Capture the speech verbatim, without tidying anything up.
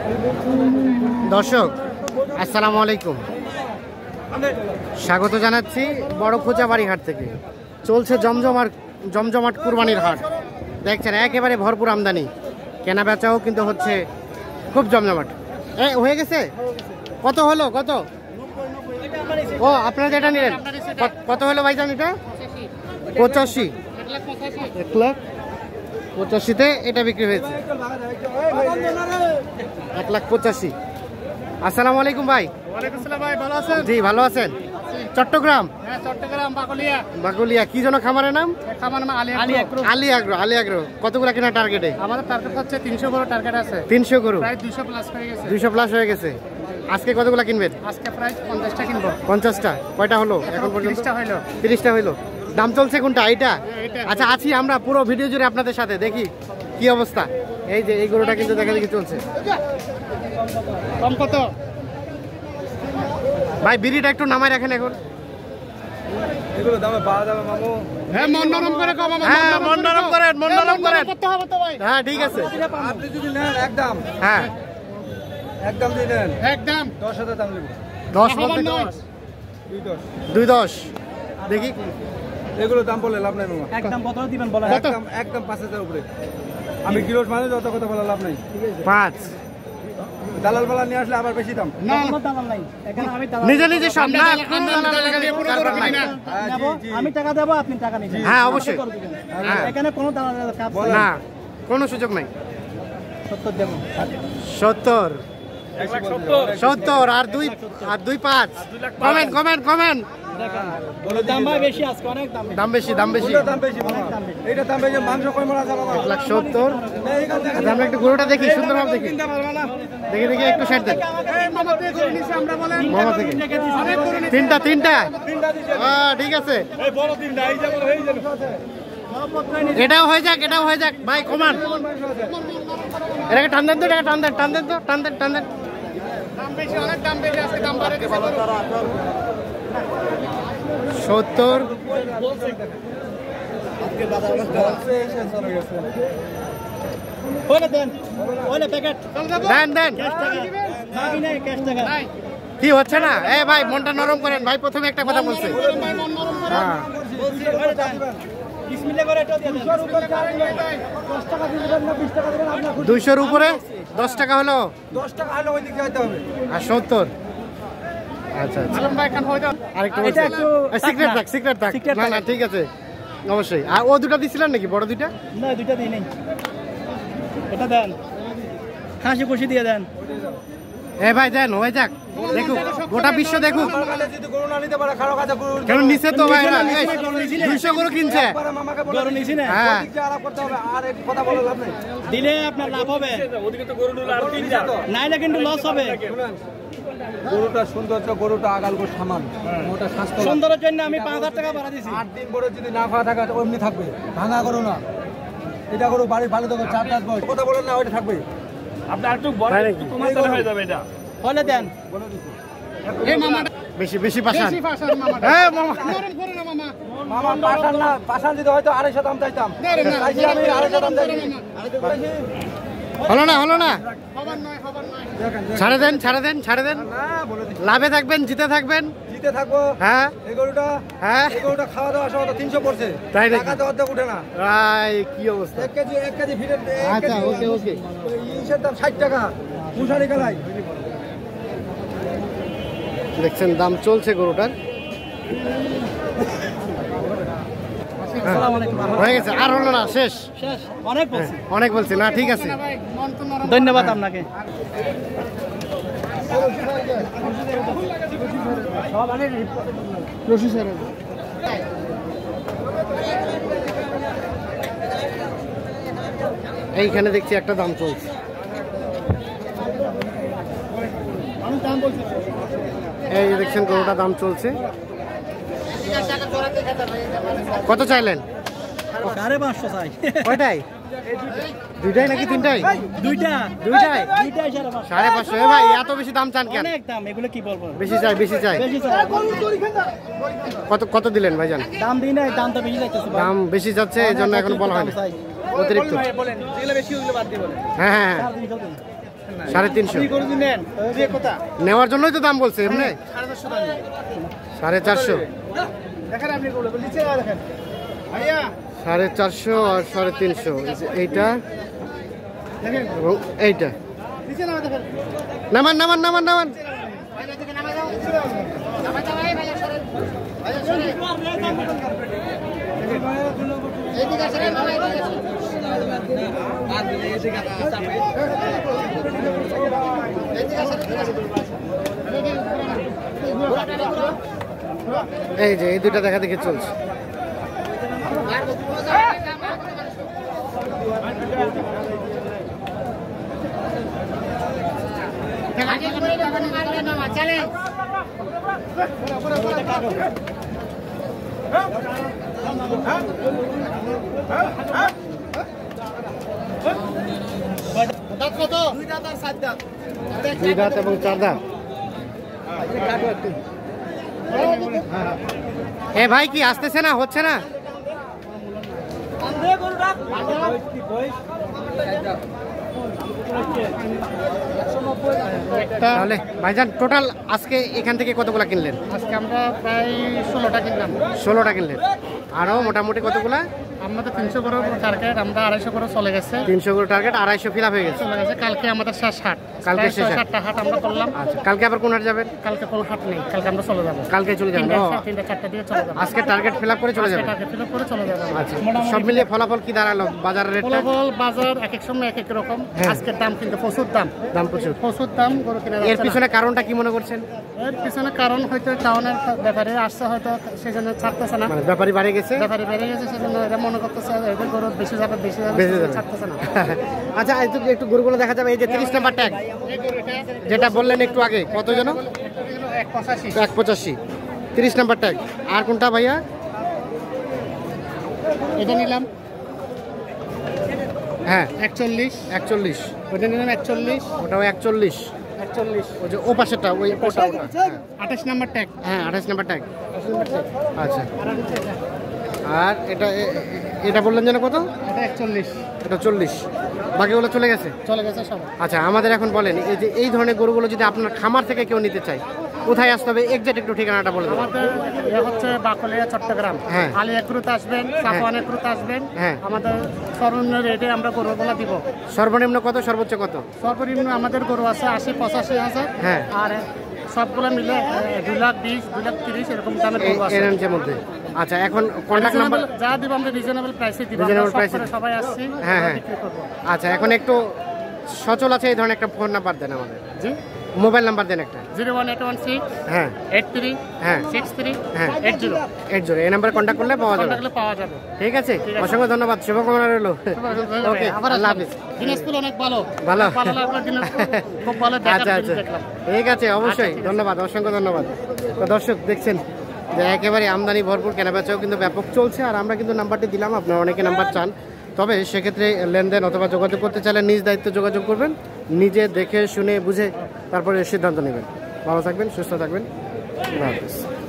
দর্শক আসসালামু আলাইকুম, স্বাগত জানাচ্ছি বড় খোঁচাবাড়ি হাট থেকে। চলছে জমজমার জমজমাট কুরবানির হাট। দেখছেন একেবারে ভরপুর আমদানি, কেনা বেচাও কিন্তু হচ্ছে খুব জমজমাট। এ হয়ে গেছে, কত হলো কত? ও আপনারা যেটা নিলেন কত হলো ভাইজান? এটা পঁচাশি, এক লাখ পঁচাশিতে এটা বিক্রি হয়েছে, এক লাখ পঁচাশি। আসসালামু আলাইকুম ভাই। ভাই ভালো আছেন? জি ভালো আছেন। চট্টগ্রাম? হ্যাঁ চট্টগ্রাম বাকলিয়া। বাকলিয়া কি যেন খামারের নাম? খামার নাম আলী আগ্রো। আলী আগ্রো, আলী আগ্রো। কতগুলা কেনা টার্গেটে? আমাদের টার্গেট হচ্ছে তিনশো গরু টার্গেট আছে। তিনশো গরু প্রায় দুইশো প্লাস হয়ে গেছে। দুইশো প্লাস হয়ে গেছে। আজকে কতগুলা কিনবেন? আজকে প্রায় পঞ্চাশটা কিনবো। পঞ্চাশটা? কয়টা হলো এখন পর্যন্ত? তিরিশটা হইলো। তিরিশটা হইলো। দাম চলছে কোনটা? এইটা? আচ্ছা আছি আমরা পুরো ভিডিও জুড়ে আপনাদের সাথে, দেখি কি অবস্থা। এই যে এই গরুটা কিন্তু দেখা দেখি চলছে। কম কত ভাই? বিড়িটা একটু নামাই রাখেন এখন। এগুলো দামে পাওয়া যাবে মামু? হ্যাঁ মন নরম করে কম। হ্যাঁ মন নরম করেন, মন নরম করেন। কত হবে তো ভাই? হ্যাঁ ঠিক আছে। আপনি যদি নেন একদম, হ্যাঁ একদম দিয়ে নেন একদম দশ হাজার দাম নেব। দশ বলতে দশ। দুই দশ দুই দশ দেখি। এগুলো দাম বলে লাভ নাই মামা। একদম কত দিবেন বলেন? একদম একদম পাঁচ হাজার উপরে। আমি কিলোট মানুষ, অত কথা বলে লাভ নাই। পাঁচ। দালাল বালা নিয়ে আসলে আবার বেশি দাম। না কোনো দালাল নাই এখানে। আমি দালাল নিজে নিজে সব না, আমরা দালাল দিয়ে পুরো করে কিনি না। হ্যাঁ, জি, জি। আমি টাকা দেব, আপনি টাকা নিবেন। হ্যাঁ অবশ্যই। হ্যাঁ এখানে কোনো দালাল কাজ নাই। না কোনো সুযোগ নাই। সত্তর দেব। সত্তর, সত্তর আর দুই আর দুই পাঁচ। কমেন কমেন কমেন। দাম ভাই বেশি আজকে, অনেক দাম। দাম বেশি, দাম বেশি। ওটার দাম বেশি মামা। এইটার দাম বেশি, মাংস কয় মরা যাবে না। এক লাখ সত্তর। আচ্ছা, আমরা একটু গরুটা দেখি, সুন্দর ভাবে দেখি। দেখি দেখি একটু সাইড দেন। মামা দিয়ে করে নিছি আমরা বলেন। মামা থেকে অনেক করে নিছি। তিনটা তিনটা হ্যাঁ ঠিক আছে। এই বড় তিনটা এই যাবে হয়ে যাবে। এটাও হয়ে যাক, এটাও হয়ে যাক ভাই, কমান। এটাকে টান দেন তো, এটাকে টান দেন, টান দেন তো, টান দেন টান দেন। দাম বেশি, অনেক দাম বেশি আজকে, দাম বাড়ে দিছে। সত্তর। ওলে দেন, ওলে প্যাকেট দেন দেন। বাকি নাই, ক্যাশ টাকা নাই। কি হচ্ছে না? এ ভাই মনটা নরম করেন ভাই, প্রথমে একটা কথা বলছে। হ্যাঁ বিসমিল্লাহ করে এটা দিয়ে দেন। দশ টাকা দিবেন না বিশ টাকা দিবেন আপনি? দুইশোর উপরে দশ টাকা হলো। দশ টাকা হলে ওই দিকে যাইতে হবে। আর সত্তর। আচ্ছা আচ্ছা, আলম ভাই কান হয়ে যাও। আরেকটু এটা একটু সিক্রেট থাক, সিক্রেট থাক। Secret না থাক। না ঠিক আছে অবশ্যই। আর ও দুটা দিছিলেন নাকি, বড় দুইটা? না দুইটা দিই নাই। এটা দেন, খাসি কুশি দিয়ে দেন। এ ভাই দেন, হয়ে যাক, দেখুক গোটা বিশ্ব দেখুক। আমার কাছে যদি গরু না নিতে পারে, খারাপ কাছে গরু কেন নিচে তো ভাই, দুইশো গরু কিনছে। পারে, মামাকে বলে গরু নিছি না, হ্যাঁ ওদিক দিয়ে আলাপ করতে হবে। আর এই কথা বলে লাভ নাই। দিলে আপনার লাভ হবে। ওদিকে তো গরু নিলে আর তিনটা। নাইলে কিন্তু লস হবে। শুনেন, গরুটা সৌন্দর্য, গরুটা আগাল গরু সামান, ওটা স্বাস্থ্য। সুন্দরের জন্য আমি পাঁচ হাজার টাকা বাড়া দিছি। আট দিন পরে যদি না খাওয়া থাকে অমনি থাকবে, ভাঙা গরু না। এটা গরু বাড়ির ভালো থাকবে, চার পাঁচ বয়স। কথা বলেন না, ওইটা থাকবে। আপনার একটু বড় তোমার তাহলে হয়ে যাবে এটা। হলে দেন। বলে দিচ্ছি। এই মামা বেশি বেশি পাশান। বেশি ফাসার মামা। হ্যাঁ মামা, নরম করে না মামা। মামা পাশান না, পাশান দিতে হয়তো আড়াইশো দাম চাইতাম। চাইছি আমি আড়াইশো দাম চাইছি। হলো না হলো না। খবর নয়, খবর নয়। ছাড়ে দেন, ছাড়ে দেন, ছাড়ে দেন। না বলে দিচ্ছি, লাভে থাকবেন, জিতে থাকবেন। জিতে থাকবো। হ্যাঁ এই গরুটা, হ্যাঁ এই গরুটা খাওয়া দাওয়া সহ তিনশো পড়ছে। তাই নাকি? টাকা তো অর্ধেক উঠে না। ভাই কি অবস্থা। এক কেজি এক কেজি ফিটের আচ্ছা ওকে ওকে। ইসের দাম ষাট টাকা, মুসারি কালাই। দেখছেন দাম চলছে গরুটার। আসসালামু আলাইকুম। হয়ে গেছে, আর হলো না, শেষ। শেষ, অনেক বলছি। অনেক বলছি না, ঠিক আছে। ধন্যবাদ আপনাকে। এইখানে দেখছি একটা দাম চলছে। এই যে দেখছেন গরুটা দাম চলছে। কত চাইলেন? সাড়ে পাঁচশো চাই। কয়টাই? দুইটাই নাকি তিনটাই? দুইটা দুইটাই দুইটাই সাড়ে পাঁচশো। সাড়ে পাঁচশো। এ ভাই এত বেশি দাম চান কেন? অনেক দাম, এগুলো কি বলবো। বেশি চাই, বেশি চাই। বেশি চাই। কত কত দিলেন ভাইজান? দাম দিই না, দাম তো বেশি যাইতেছে। দাম বেশি যাচ্ছে, এই জন্য এখন বলা হয়নি। অতিরিক্ত। বলেন যেগুলো বেশি ওগুলো বাদ দিয়ে বলেন। হ্যাঁ হ্যাঁ চার দিন চলবে। সাড়ে তিনশো নেওয়ার জন্যই তো দাম বলছে এমনি সাড়ে চারশো সাড়ে চারশো আর সাড়ে তিনশো এইটা এবং এইটা নামান নামান নামান নামান এই যে এই দুটা দেখা দেখে চলছে দুই দাঁত এবং চার দাঁত। এ ভাই কি আসতেছে না, হচ্ছে না? তাহলে ভাইজান টোটাল আজকে এখান থেকে কতগুলা কিনলেন? আজকে আমরা প্রায় ষোলোটা কিনলাম। ষোলোটা কিনলেন। আরো মোটামুটি কতগুলা? আমাদের তিনশো করে টার্গেট, আমরা আড়াইশো করে চলে গেছে। তিনশো করে টার্গেট, আড়াইশো ফিল আপ হয়ে গেছে। চলে গেছে। কালকে আমাদের শেষ হাট, কালকে শেষ হাট। সাতটা হাট আমরা করলাম। আচ্ছা, কালকে আবার কোন হাট যাবেন? কালকে কোনো হাট নেই, কালকে আমরা চলে যাবো। কালকে চলে যাবেন? ও, তিনটা চারটা দিয়ে চলে যাবো। আজকে টার্গেট ফিল আপ করে চলে যাবেন? টার্গেট ফিল আপ করে চলে যাবো। আচ্ছা, সব মিলিয়ে ফলাফল কি দাঁড়ালো বাজারের রেটটা? ফলাফল বাজার এক এক সময় এক এক রকম। আজকের দাম কিন্তু প্রচুর দাম, দাম প্রচুর প্রচুর দাম গরু কেনা এর পিছনে কারণটা কি মনে করছেন? এর পিছনে কারণ হয়তো টাউনের ব্যাপারে আসছে, হয়তো সেজন্য ছাড়তেছে না। মানে ব্যাপারী বাড়ে গেছে, ব্যাপারে বেড়ে গেছে, সেজন্য এরা মনে করতেছে এদের গরু বেশি যাবে বেশি যাবে, বেশি যাবে। ছাড়তেছে না। আচ্ছা, একটু একটু গরুগুলো দেখা যাবে। এই যে তিরিশ নাম্বার ট্যাগ যেটা বললেন একটু আগে, কত যেন? এক পঁচাশি। এক পঁচাশি তিরিশ নাম্বার ট্যাগ। আর কোনটা ভাইয়া? এটা নিলাম হ্যাঁ একচল্লিশ। একচল্লিশ। ওটা নিলাম একচল্লিশ। ওটাও একচল্লিশ। একচল্লিশ। ওই যে ও পাশেরটা, ওই ওটা ওটা। আঠাশ নাম্বার ট্যাগ। হ্যাঁ, আঠাশ নাম্বার ট্যাগ। আচ্ছা, আর এটা এ- এটা বললেন যেন কত? এটা একচল্লিশ। এটা চল্লিশ। বাকিগুলো চলে গেছে? চলে গেছে সব। আচ্ছা, আমাদের এখন বলেন, এই যে এই ধরনের গরুগুলো যদি আপনার খামার থেকে কেউ নিতে চায়, কোথায় আসতে হবে? এক্সাক্ট একটু ঠিকানাটা বলে দেবেন। আমাদের এ হচ্ছে বাকলিয়া, চট্টগ্রাম। হ্যাঁ। আলী একরুতে আসবেন, সাফওয়ান একরুতে আসবেন। হ্যাঁ। আমাদের সর্বনিম্ন রেটে আমরা গরুগুলো দিব। সর্বনিম্ন কত, সর্বোচ্চ কত? সর্বনিম্ন আমাদের গরু আছে আশি পঁচাশি হাজার। হ্যাঁ। আর সবগুলো মিলে দুই লাখ বিশ, দুই লাখ তিরিশ এরকম দামের গরু আছে। এর রেঞ্জের মধ্যে। আচ্ছা, এখন কন্ট্যাক্ট নাম্বার? Reasonable- যা দিব আমরা রিজনেবল প্রাইসে দিব। Reasonable আমরা সব price এ করে সবাই আসছি, হ্যাঁ, আমরা হ্যাঁ। বিক্রি করব। আচ্ছা, এখন একটু সচল আছে এই ধরনের একটা ফোন নাম্বার দেন আমাদের, জি, মোবাইল নাম্বার দেন একটা। Zero one eight one six হ্যাঁ এইট থ্রি হ্যাঁ সিক্স থ্রি হ্যাঁ এইট জিরো। এইট জিরো এই নাম্বারে কন্ট্যাক্ট করলে পাওয়া যাবে। কন্টাক্টে পাওয়া যাবে। ঠিক আছে, অসংখ্য ধন্যবাদ, শুভকামনা রইল। ওকে, আবার আল্লাহ হাফিজ। দিনাজপুর অনেক ভালো ভালো। ভালো লাগলো দিনাজপুর, খুব ভালো দেখার আচ্ছা জিনিস আচ্ছা, দেখলাম। ঠিক আছে, অবশ্যই ঠিক আছে। ধন্যবাদ, অসংখ্য ধন্যবাদ। তো দর্শক দেখছেন যে একেবারে আমদানি ভরপুর, কেনাবেচাও কিন্তু ব্যাপক চলছে। আর আমরা কিন্তু নাম্বারটি দিলাম, আপনারা অনেকে নাম্বার চান, তবে সেক্ষেত্রে লেনদেন অথবা যোগাযোগ করতে চাইলে নিজ দায়িত্ব যোগাযোগ করবেন, নিজে দেখে শুনে বুঝে তারপরে সিদ্ধান্ত নেবেন। ভালো থাকবেন, সুস্থ থাকবেন, আল্লাহ হাফিজ।